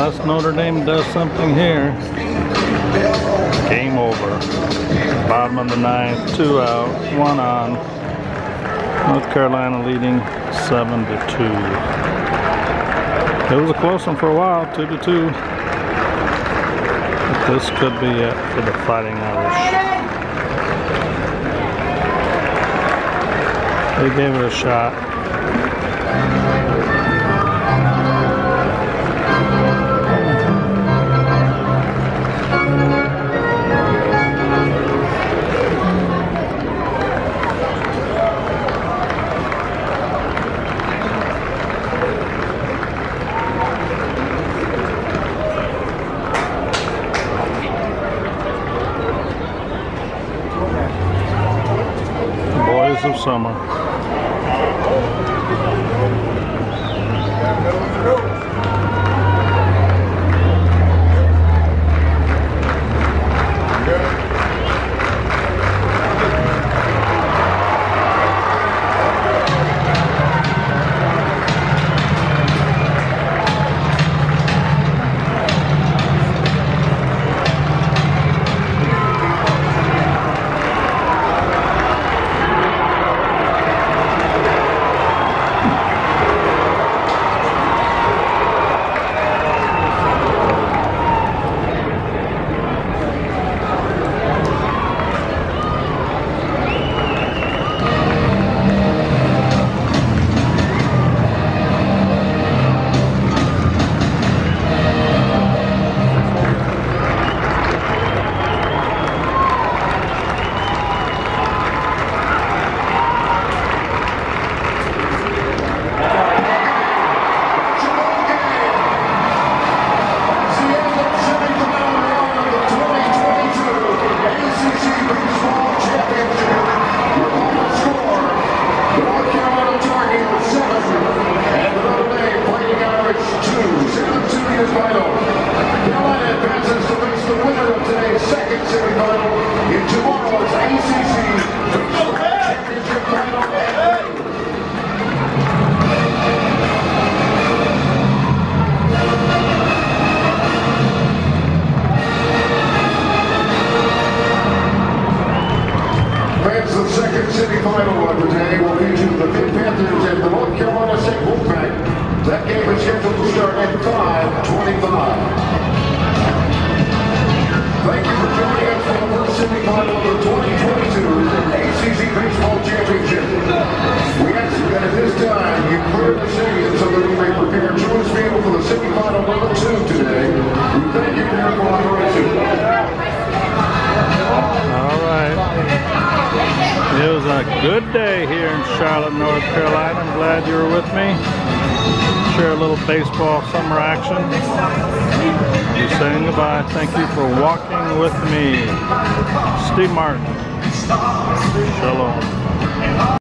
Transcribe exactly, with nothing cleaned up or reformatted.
Unless Notre Dame does something here. Game over. Bottom of the ninth, two out, one on. North Carolina leading seven to two. It was a close one for a while, two to two. But this could be it for the Fighting Irish. They gave it a shot. Boys of summer. Semifinal of the day will feature the Pitt Panthers and the North Carolina State Wolfpack. That game is scheduled to start at five twenty-five. Thank you for joining us for the first semifinal of the twenty twenty-two A C C Baseball Championship. We ask that at this time you clear the stadium so that we may prepare Truist Field for the semifinal number two today. We thank you for your cooperation. All right. It was a good day here in Charlotte, North Carolina. I'm glad you were with me. Share a little baseball summer action. Just saying goodbye. Thank you for walking with me. Steve Martin. Shalom.